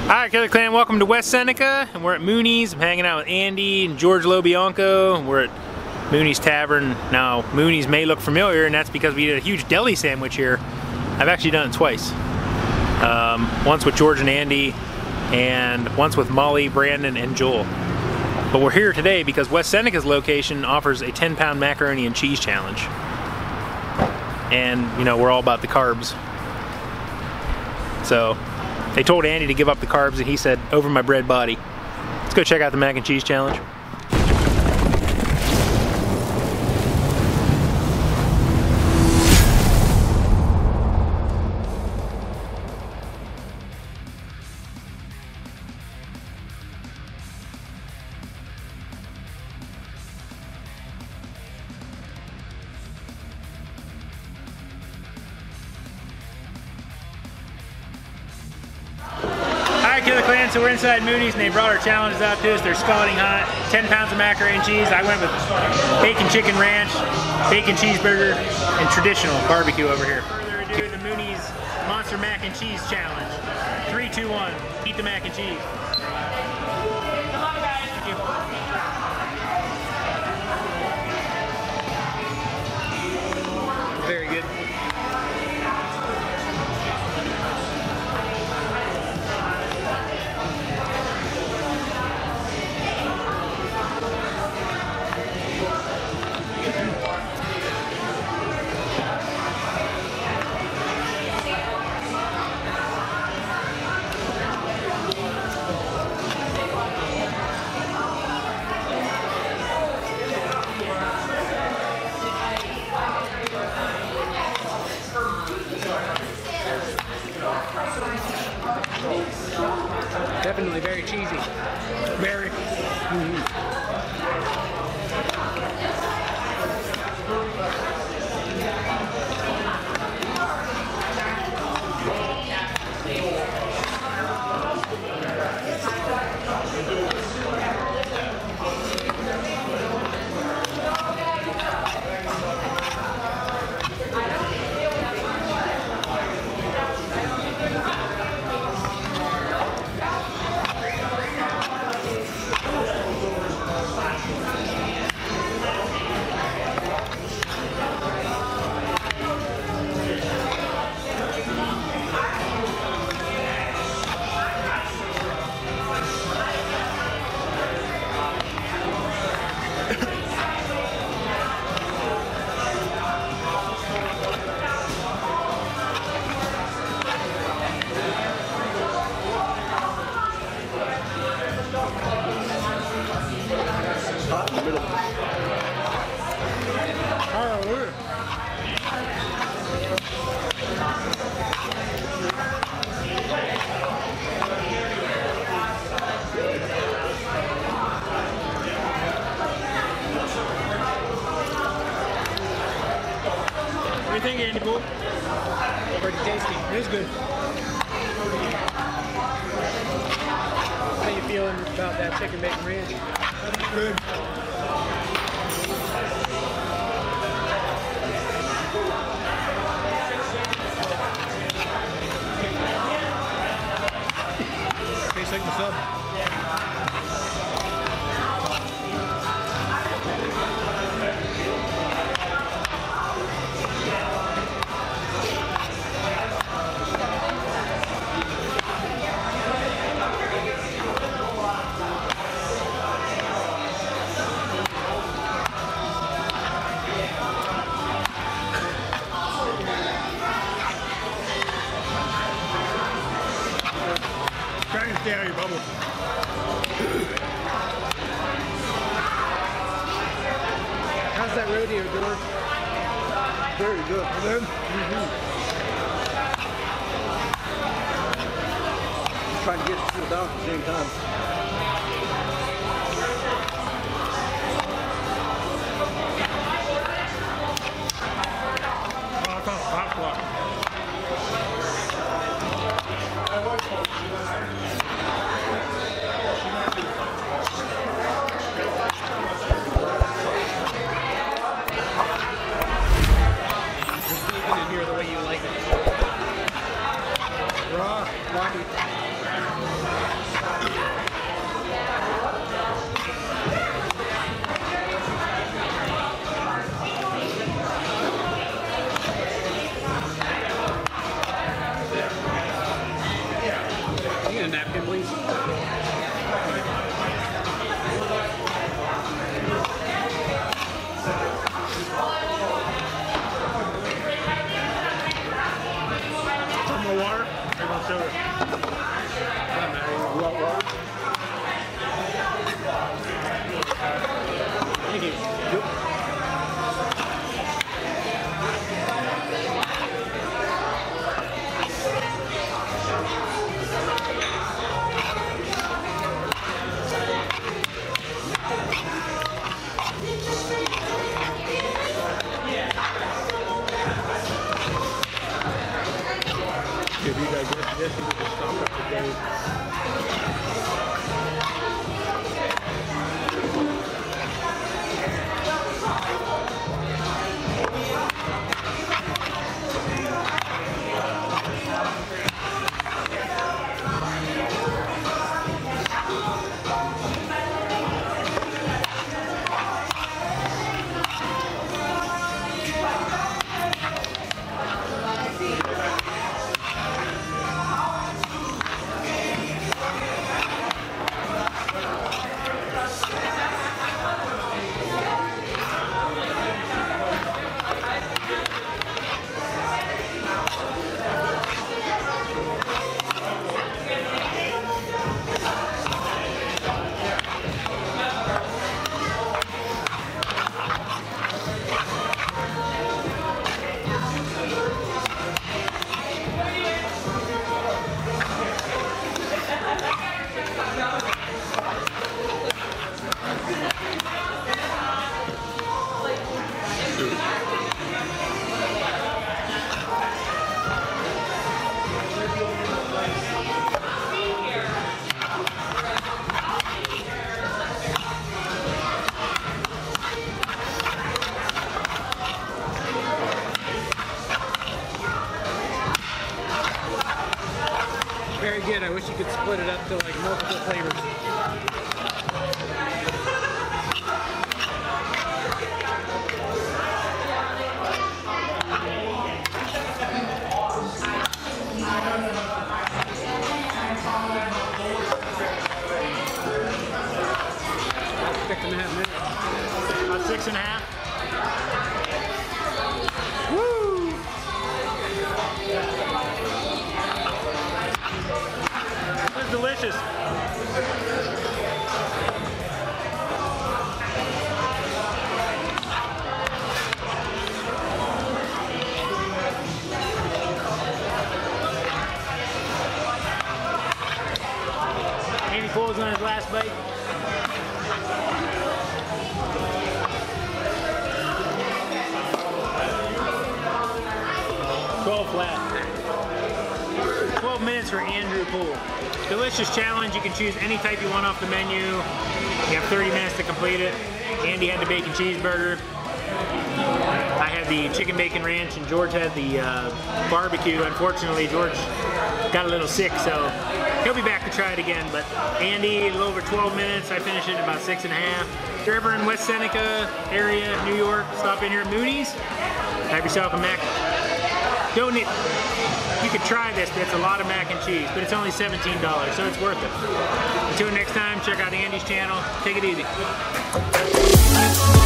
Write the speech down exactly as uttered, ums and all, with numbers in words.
Alright, Killer Clan, welcome to West Seneca, and we're at Mooneys. I'm hanging out with Andy and George LoBianco. We're at Mooneys Tavern. Now, Mooneys may look familiar, and that's because we did a huge deli sandwich here. I've actually done it twice. Um, once with George and Andy, and once with Molly, Brandon, and Joel. But we're here today because West Seneca's location offers a ten pound macaroni and cheese challenge. And, you know, we're all about the carbs. So, they told Andy to give up the carbs, and he said, over my bread body. Let's go check out the mac and cheese challenge. Killer Clan, so we're inside Mooneys and they brought our challenges out to us. They're scalding hot. ten pounds of macaroni and cheese. I went with bacon chicken ranch, bacon cheeseburger, and traditional barbecue over here. Without further ado, the Mooneys Monster Mac and Cheese Challenge. Three, two, one. Eat the mac and cheese. Come on, guys. Thank you. Very good. Definitely very cheesy. Very. Mm-hmm. What do you think, Andy Bull? Pretty tasty. It is good. How you feeling about that chicken bacon ranch? That's good. Tastes like the sub. Try and stay out of your bubble. How's that rodeo, George? Very good. Good? Mm-hmm. Trying to get it cooled down at the same time. Oh, I call it hot block. The way you like it. Raw, wacky. a napkin, please. Some more water? Or no soda? You want water? Thank you. Yep. If you digest this, you can stop up the day. Very good. I wish you could split it up to like multiple flavors. Six and a half minutes. About six and a half. It's delicious. Andy pulls on his last bite. twelve flat. twelve minutes for Andrew Poole. Delicious challenge. You can choose any type you want off the menu. You have thirty minutes to complete it. Andy had the bacon cheeseburger. I had the chicken bacon ranch, and George had the uh, barbecue. Unfortunately, George got a little sick, so he'll be back to try it again. But Andy, a little over twelve minutes. I finished it in about six and a half. If you're ever in West Seneca area, New York, stop in here at Mooneys. Have yourself a mac. Don't need, you could try this, but it's a lot of mac and cheese, but it's only seventeen dollars, so it's worth it. Until next time, check out Andy's channel. Take it easy.